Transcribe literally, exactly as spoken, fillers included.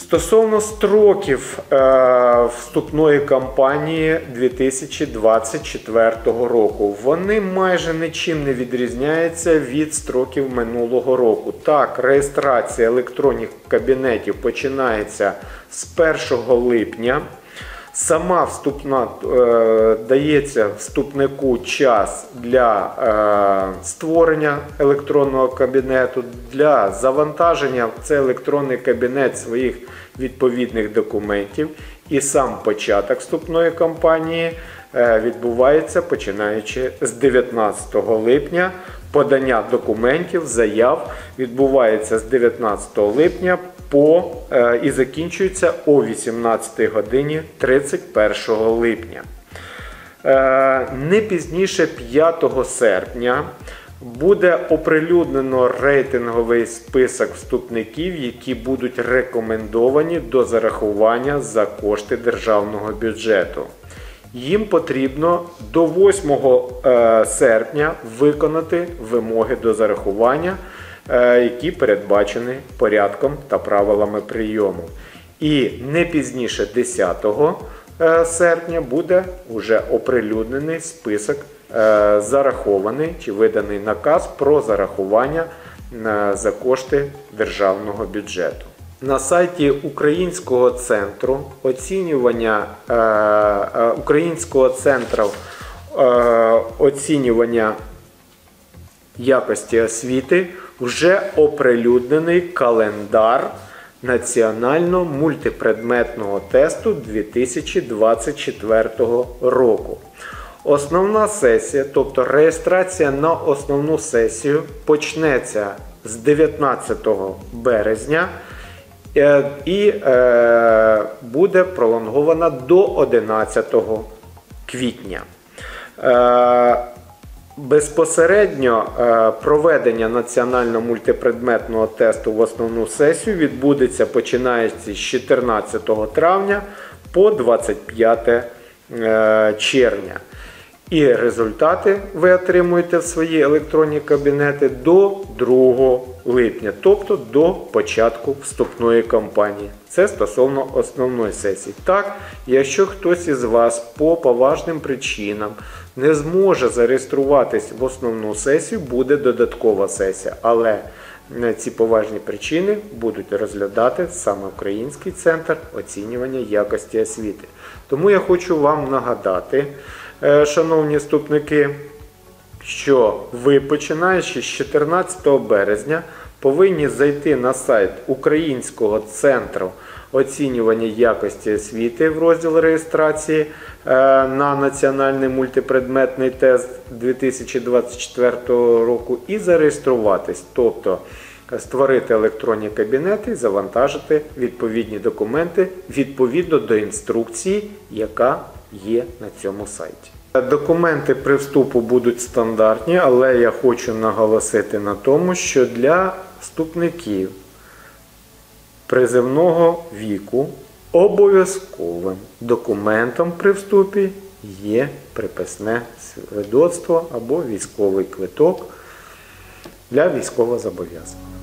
Стосовно строків е, вступної кампанії дві тисячі двадцять четвертого року, вони майже нічим не відрізняються від строків минулого року. Так, реєстрація електронних кабінетів починається з першого липня. Сама вступна е, дається вступнику час для е, створення електронного кабінету, для завантаження в цей електронний кабінет своїх відповідних документів. І сам початок вступної кампанії е, відбувається починаючи з дев'ятнадцятого липня. Подання документів, заяв відбувається з дев'ятнадцятого липня по е, і закінчується о вісімнадцятій годині тридцять першого липня. Е, не пізніше п'ятого серпня буде оприлюднено рейтинговий список вступників, які будуть рекомендовані до зарахування за кошти державного бюджету. Їм потрібно до восьмого серпня виконати вимоги до зарахування, які передбачені порядком та правилами прийому. І не пізніше десятого серпня буде вже оприлюднений список зарахований чи виданий наказ про зарахування за кошти державного бюджету. На сайті Українського центру оцінювання е, е, Українського центру е, оцінювання якості освіти вже оприлюднений календар національного мультипредметного тесту дві тисячі двадцять четвертого року. Основна сесія, тобто реєстрація на основну сесію, почнеться з дев'ятнадцятого березня і е, буде пролонгована до одинадцятого квітня. Е, безпосередньо е, проведення національного мультипредметного тесту в основну сесію відбудеться починаючи з чотирнадцятого травня по двадцять п'яте е, червня. І результати ви отримуєте в свої електронні кабінети до другого липня, тобто до початку вступної кампанії. Це стосовно основної сесії. Так, якщо хтось із вас по поважним причинам не зможе зареєструватись в основну сесію, буде додаткова сесія. Але ці поважні причини будуть розглядати саме Український центр оцінювання якості освіти. Тому я хочу вам нагадати, шановні вступники, що ви, починаючи з чотирнадцятого березня, повинні зайти на сайт Українського центру оцінювання якості освіти в розділ реєстрації на національний мультипредметний тест дві тисячі двадцять четвертого року і зареєструватись, тобто створити електронні кабінети і завантажити відповідні документи відповідно до інструкції, яка є на цьому сайті. Документи при вступу будуть стандартні, але я хочу наголосити на тому, що для вступників призивного віку обов'язковим документом при вступі є приписне свідоцтво або військовий квиток для військовозобов'язаних.